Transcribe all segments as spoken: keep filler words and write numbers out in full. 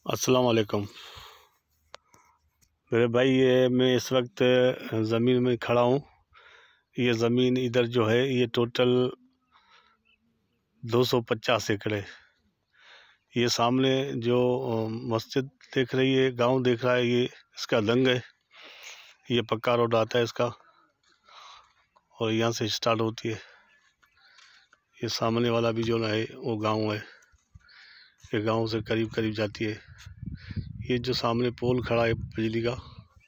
अस्सलाम वालेकुम मेरे भाई। ये मैं इस वक्त ज़मीन में खड़ा हूँ। ये ज़मीन इधर जो है ये टोटल दो सौ पचास एकड़ है। ये सामने जो मस्जिद देख रही है, गांव देख रहा है, ये इसका लंग है। ये पक्का रोड आता है इसका और यहाँ से स्टार्ट होती है। ये सामने वाला भी जो ना है वो गांव है। ये गांव से करीब करीब जाती है। ये जो सामने पोल खड़ा है बिजली का,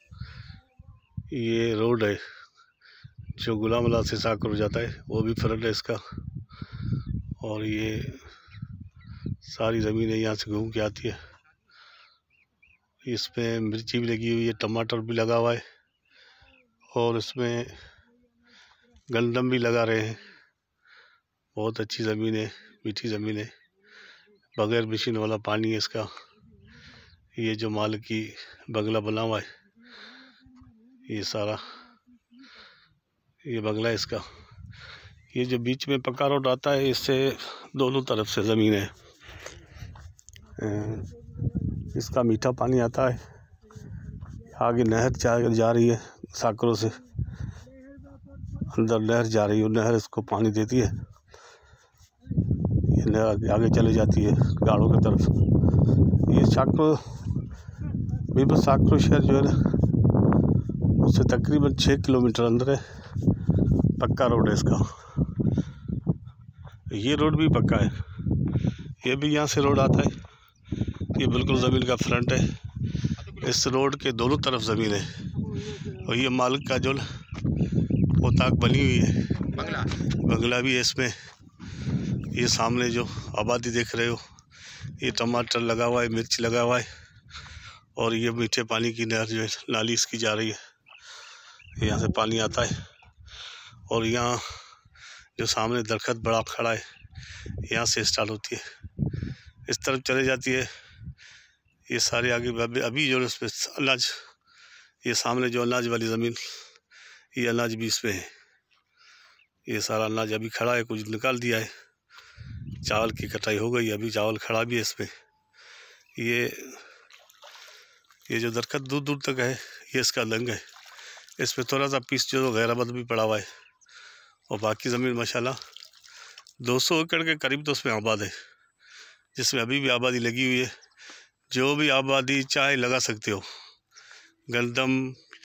ये रोड है जो गुलामला से साकर जाता है, वो भी फ्रंट है इसका। और ये सारी ज़मीन है यहाँ से घूम के आती है। इसमें मिर्ची भी लगी हुई है, टमाटर भी लगा हुआ है और इसमें गंदम भी लगा रहे हैं। बहुत अच्छी ज़मीन है, मीठी ज़मीन है, बगैर मशीन वाला पानी है इसका। ये जो मालिक की बंगला बना हुआ है, ये सारा ये बंगला है इसका। ये जो बीच में पक्का रोड आता है, इससे दोनों तरफ से ज़मीन है। इसका मीठा पानी आता है। आगे नहर जा, जा रही है साकरों से, अंदर नहर जा रही है, नहर इसको पानी देती है। ये नहर आगे चले जाती है गाड़ों की तरफ। ये साकरो बिल्कुल साकरो शहर जो है ना, उससे तकरीबन छः किलोमीटर अंदर है। पक्का रोड है इसका। ये रोड भी पक्का है, ये भी यहाँ से रोड आता है। ये बिल्कुल ज़मीन का फ्रंट है। इस रोड के दोनों तरफ ज़मीन है और ये मालिक का जो पोताक बनी हुई है, बंगला बंगला भी है इसमें। ये सामने जो आबादी देख रहे हो, ये टमाटर लगा हुआ है, मिर्च लगा हुआ है और ये मीठे पानी की नहर जो है, नाली इसकी जा रही है, यहाँ से पानी आता है। और यहाँ जो सामने दरख्त बड़ा खड़ा है, यहाँ से स्टार्ट होती है, इस तरफ चले जाती है। ये सारे आगे अभी जो इसमें अनाज, ये सामने जो अनाज वाली ज़मीन, ये अनाज भी इसमें है। ये सारा अनाज अभी खड़ा है, कुछ निकाल दिया है। चावल की कटाई हो गई, अभी चावल खड़ा भी है इसमें। ये ये जो दरख्त दूर दूर तक है, ये इसका लंग है। इसमें थोड़ा सा पीस जो गैराबंद भी पड़ा हुआ है और बाकी ज़मीन माशाल्लाह दो सौ एकड़ के करीब तो उसमें आबाद है, जिसमें अभी भी आबादी लगी हुई है। जो भी आबादी चाहे लगा सकते हो, गंदम,